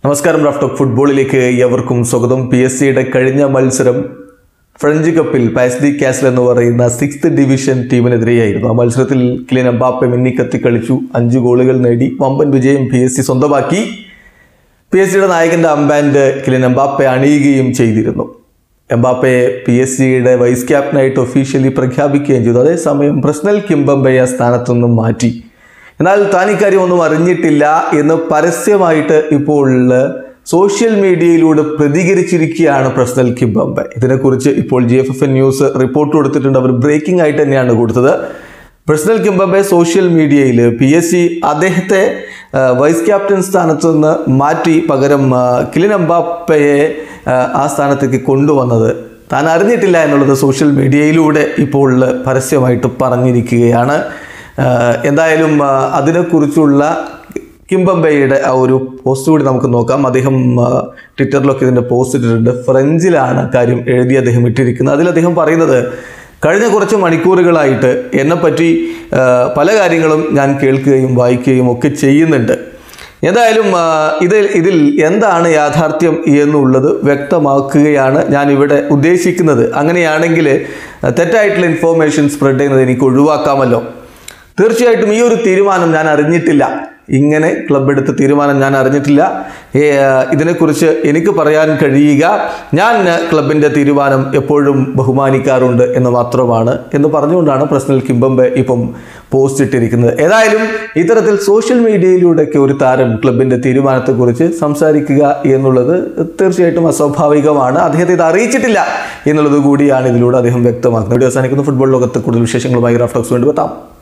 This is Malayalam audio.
നമസ്കാരം റാഫ് ടോക്ക് ഫുട്ബോളിലേക്ക് ഏവർക്കും സ്വാഗതം. PSG കഴിഞ്ഞ മത്സരം ഫ്രഞ്ച് കപ്പിൽ പാസ് ദി കാസൽ എന്ന് പറയുന്ന 6th ഡിവിഷൻ ടീമിനെതിരെയായിരുന്നു. ആ മത്സരത്തിൽ കിലിയൻ എംബാപ്പെ മിന്നിക്കത്തി കളിച്ചു, 5 ഗോളുകൾ നേടി വമ്പൻ വിജയം PSG സ്വന്തമാക്കി. PSG നായകന്റെ അംബാൻഡ് കിലിയൻ എംബാപ്പെ അണിയുകയും ചെയ്തിരുന്നു. എംബാപ്പയെ PSG വൈസ് ക്യാപ്റ്റനായിട്ട് ഒഫീഷ്യലി പ്രഖ്യാപിക്കുകയും ചെയ്തു. അതേസമയം ബ്രസ്നൽ കിംബംബയെ സ്ഥാനത്തുനിന്നും മാറ്റി. എന്നാൽ താൻ ഇക്കാര്യം ഒന്നും അറിഞ്ഞിട്ടില്ല എന്ന് പരസ്യമായിട്ട് ഇപ്പോൾ സോഷ്യൽ മീഡിയയിലൂടെ പ്രതികരിച്ചിരിക്കുകയാണ് ബ്രസ്നൽ കിംബംബെ. ഇതിനെക്കുറിച്ച് ഇപ്പോൾ GFFN ന്യൂസ് റിപ്പോർട്ട് കൊടുത്തിട്ടുണ്ട്. അവർ ബ്രേക്കിംഗ് ആയിട്ട് തന്നെയാണ് കൊടുത്തത്. ബ്രസ്നൽ കിംബംബെ സോഷ്യൽ മീഡിയയിൽ PSG അദ്ദേഹത്തെ വൈസ് ക്യാപ്റ്റൻ സ്ഥാനത്ത് നിന്ന് മാറ്റി പകരം കിലിയൻ എംബാപ്പയെ ആ സ്ഥാനത്തേക്ക് കൊണ്ടുവന്നത് താൻ അറിഞ്ഞിട്ടില്ല എന്നുള്ളത് സോഷ്യൽ മീഡിയയിലൂടെ ഇപ്പോൾ പരസ്യമായിട്ട് പറഞ്ഞിരിക്കുകയാണ്. എന്തായാലും അതിനെക്കുറിച്ചുള്ള കിംബംബെയുടെ ആ ഒരു പോസ്റ്റ് കൂടി നമുക്ക് നോക്കാം. അദ്ദേഹം ട്വിറ്ററിലൊക്കെ ഇതിൻ്റെ പോസ്റ്റ് ഇട്ടിട്ടുണ്ട്. ഫ്രഞ്ചിലാണ് കാര്യം എഴുതി അദ്ദേഹം ഇട്ടിരിക്കുന്നത്. അതിൽ അദ്ദേഹം പറയുന്നത്, കഴിഞ്ഞ കുറച്ച് മണിക്കൂറുകളായിട്ട് എന്നെപ്പറ്റി പല കാര്യങ്ങളും ഞാൻ കേൾക്കുകയും വായിക്കുകയും ഒക്കെ ചെയ്യുന്നുണ്ട്. എന്തായാലും ഇതിൽ എന്താണ് യാഥാർത്ഥ്യം എന്നുള്ളത് വ്യക്തമാക്കുകയാണ് ഞാൻ ഇവിടെ ഉദ്ദേശിക്കുന്നത്. അങ്ങനെയാണെങ്കിൽ തെറ്റായിട്ടുള്ള ഇൻഫോർമേഷൻ സ്പ്രെഡ് ചെയ്യുന്നത് എനിക്ക് ഒഴിവാക്കാമല്ലോ. തീർച്ചയായിട്ടും ഈ ഒരു തീരുമാനം ഞാൻ അറിഞ്ഞിട്ടില്ല, ഇങ്ങനെ ക്ലബ് എടുത്ത തീരുമാനം ഞാൻ അറിഞ്ഞിട്ടില്ല. ഇതിനെക്കുറിച്ച് എനിക്ക് പറയാൻ കഴിയുക, ഞാൻ ക്ലബിൻ്റെ തീരുമാനം എപ്പോഴും ബഹുമാനിക്കാറുണ്ട് എന്ന് മാത്രമാണ് എന്ന് പറഞ്ഞുകൊണ്ടാണ് ബ്രസ്നൽ കിംബംബെ ഇപ്പം പോസ്റ്റ് ഇട്ടിരിക്കുന്നത്. ഏതായാലും ഇത്തരത്തിൽ സോഷ്യൽ മീഡിയയിലൂടെയൊക്കെ ഒരു താരം ക്ലബിൻ്റെ തീരുമാനത്തെക്കുറിച്ച് സംസാരിക്കുക എന്നുള്ളത് തീർച്ചയായിട്ടും അസ്വാഭാവികമാണ്. അദ്ദേഹത്തെ ഇത് അറിയിച്ചിട്ടില്ല എന്നുള്ളത് കൂടിയാണ് ഇതിലൂടെ അദ്ദേഹം വ്യക്തമാക്കുന്നത്. വീഡിയോ അവസാനിക്കുന്ന ഫുട്ബോൾ ലോകത്ത് കൂടുതൽ വിശേഷങ്ങളുമായി റാഫ് ടോക്സ് വേണ്ടി എത്താം.